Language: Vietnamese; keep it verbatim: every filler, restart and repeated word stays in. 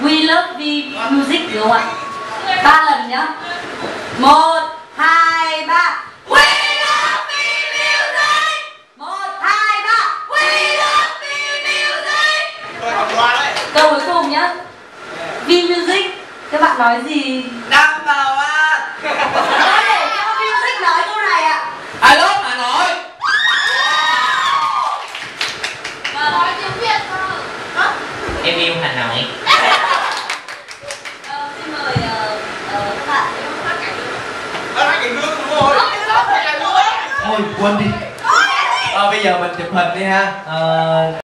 We love V music được không ạ? Ba lần nhá. Một, hai, ba. We love V music. Một, hai, ba. We love V music. Câu cuối cùng nhá. V music. Các bạn nói gì? Năm vào ạ. Nói để cho V music nói câu này ạ. I love Hà Nội. Nói tiếng Việt thôi. Em yêu Hà Nội. Ờ, xin mời uh, uh, các bạn. Nó nói chuyện nước đúng rồi. Thôi quên đi. Ờ, bây giờ mình chụp hình đi ha. Ờ...